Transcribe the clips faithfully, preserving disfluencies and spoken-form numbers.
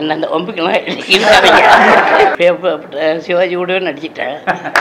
என்ன அந்த ஒம்புக்கெல்லாம் சிவாஜி கூடவே நடிச்சிட்டேன்.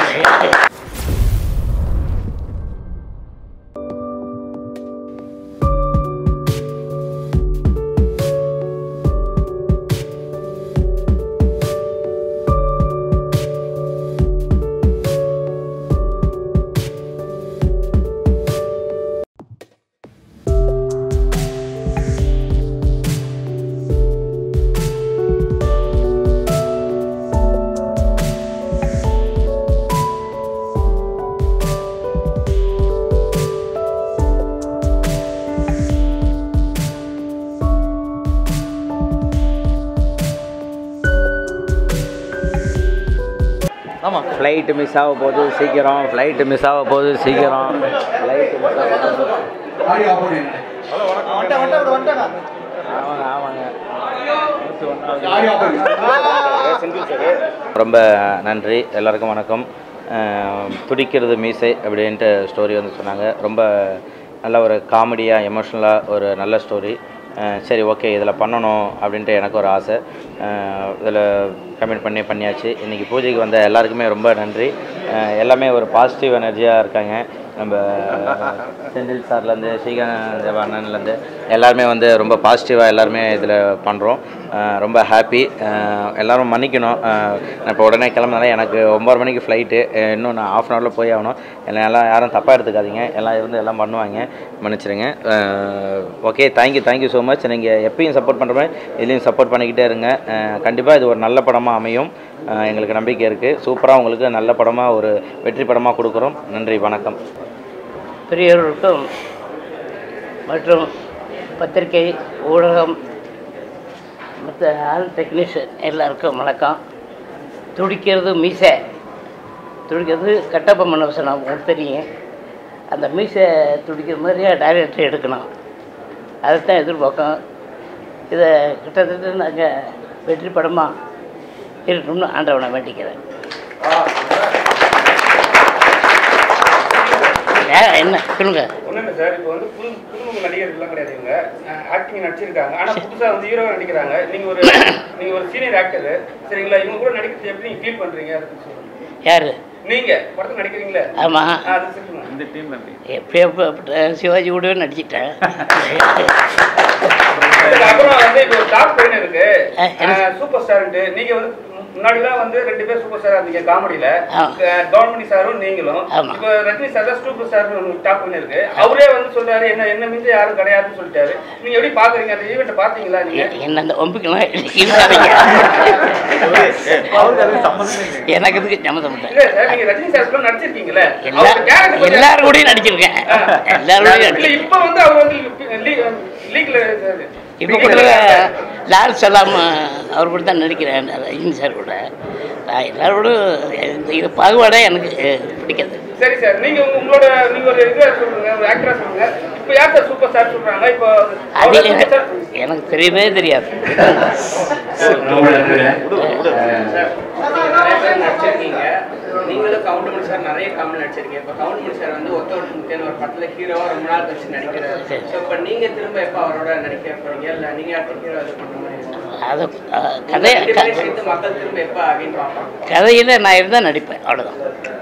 ஆமாம், ஃப்ளைட்டு மிஸ் ஆக போகுது சீக்கிரம், ஃப்ளைட்டு மிஸ் ஆக போகுது சீக்கிரம், ஃப்ளைட்டு மிஸ் ஆக போகுது. ஆமாங்க ஆமாங்க ரொம்ப நன்றி, எல்லாருக்கும் வணக்கம். துடிக்கிறது மீசை அப்படின்ட்டு ஸ்டோரி வந்து சொன்னாங்க. ரொம்ப நல்ல ஒரு காமெடியாக எமோஷ்னலாக ஒரு நல்ல ஸ்டோரி. சரி, ஓகே, இதில் பண்ணணும் அப்படின்ட்டு எனக்கு ஒரு ஆசை. இதில் கமெண்ட் பண்ணி பண்ணியாச்சு. இன்றைக்கி பூஜைக்கு வந்த எல்லாருக்குமே ரொம்ப நன்றி. எல்லாமே ஒரு பாசிட்டிவ் எனர்ஜியாக இருக்காங்க. நம்ம செந்தில் சார்லேருந்து ஸ்ரீகாந்த் அண்ணன்லேருந்து எல்லாருமே வந்து ரொம்ப பாசிட்டிவாக எல்லாருமே இதில் பண்ணுறோம். ரொம்ப ஹாப்பி. எல்லோரும் மன்னிக்கணும், நான் இப்போ உடனே கிளம்புனால எனக்கு ஒம்பது மணிக்கு ஃப்ளைட்டு, இன்னும் நான் ஆஃப் அன் ஹவரில் போய் ஆகணும். எல்லாம் எல்லாம் யாரும் தப்பாக எடுத்துக்காதீங்க, எல்லாம் இருந்து எல்லாம் பண்ணுவாங்க, மன்னிச்சிடுங்க. Okay, thank you thank you so much. நீங்கள் எப்பயும் சப்போர்ட் பண்ணுற மாதிரி இதுலேயும் சப்போர்ட் பண்ணிக்கிட்டே இருங்க. கண்டிப்பாக இது ஒரு நல்ல படமாக அமையும், எங்களுக்கு நம்பிக்கை இருக்குது. சூப்பராக உங்களுக்கு நல்ல படமாக ஒரு வெற்றி படமாக கொடுக்குறோம். நன்றி, வணக்கம். பெரியவர்களுக்கும் மற்றும் பத்திரிகை ஊடகம் மற்ற ஆல் டெக்னீஷியன் எல்லாருக்கும் வணக்கம். துடிக்கிறது மீசை, துடிக்கிறது கட்டப்ப மனவசனம் உங்களுக்கு தெரியும். அந்த மீசை துடிக்கிற மாதிரியே டைரக்டர் எடுக்கணும், அதைத்தான் எதிர்பார்க்கோம். இதை கிட்டத்தட்ட நாங்கள் வெற்றி படமாக இருக்கணும்னு ஆண்டவனை வேண்டிக்கிறேன். என்ன சொல்லுங்க? ஒன்றும் இல்லை சார், இப்போ வந்து புது புதுமுக நடிகர்கள்லாம் கிடையாது, இவங்க ஆக்டிங் நடிச்சிருக்காங்க, ஆனால் புதுசாக வந்து ஹீரோவாக நடிக்கிறாங்க. நீங்கள் ஒரு நீங்கள் ஒரு சீனியர் ஆக்டர், சரிங்களா? இவங்க கூட நடிக்கிறது எப்படி நீங்கள் ஃபீல் பண்ணுறீங்க? அதை சொல்லுங்கள். யார்? நீங்கள் படத்தில் நடிக்கிறீங்களே? ஆமாம், அது சொல்லுங்கள். இந்த டீம் நன்றி. எப்போ சிவாஜி கூடவே நடிச்சிட்டேன். அப்புறம் வந்து இப்போ ஒரு டாப் பெயின் இருக்கு, சூப்பர் ஸ்டார்ன்ட்டு. நீங்கள் வந்து முன்னாடிலாம் வந்து ரெண்டு பேர் சூப்பர் ஸ்டார் இருந்தீங்க காமெடியில, கவுண்டமணி சாரும் நீங்களும். இப்போ ரஜினி சார் தான் சூப்பர் ஸ்டார் டாப் பண்ணி இருக்கு. அவரே வந்து சொல்றாரு, என்ன என்ன மிஞ்ச யாரும் கிடையாதுன்னு சொல்லிட்டாரு. நீங்க எப்படி பாக்குறீங்க அந்த ஈவெண்ட்டை? பாத்தீங்களா நீங்க? என்ன அந்த ஒம்புக்கெல்லாம் எனக்கு இதுக்கு சம்மந்தம் இல்லை சார். நீங்க ரஜினி சார் நடிச்சிருக்கீங்களே, எல்லாரும் கூட நடிச்சிருக்கேன், எல்லாரும். இப்போ வந்து அவர் வந்து லீக்ல இப்போ கூட லால் சலாம் அவர் கூட தான் நடிக்கிறேன், ரஜினி சார் கூட. எல்லாரோட இது பாகுபாடே எனக்கு பிடிக்காது. சரி சார், நீங்க உங்களோட நீங்க ஒரு இது சொல்லுங்க, ஒரு ஆக்டரா சொல்லுங்க. இப்போ யார் சார் சூப்பர் ஸ்டார் சொல்றாங்க? இப்போ அது எனக்கு தெரியவே தெரியாது. நடிச்சிருக்கீங்க, நீங்களும் கவுண்டமணி சார் நிறைய காமெடி நடிச்சிருக்கீங்க. இப்போ கவுண்டமணி சார் வந்து ஒத்த ஒரு முக்கியமான ஒரு படத்தில் ஹீரோவா ரொம்ப நாள் கழிச்சு நடிக்கிறாரு. ஸோ இப்போ நீங்க திரும்ப எப்போ அவரோட நடிக்க போறீங்க, இல்லை நீங்க அடுத்த ஹீரோ அது பண்ணுற மாதிரி? அது கதை மக்கள் திரும்ப எப்போ அப்படின்னு பார்ப்பாங்க. கதையில் நான் இருந்தால் நடிப்பேன், அவ்வளோதான்.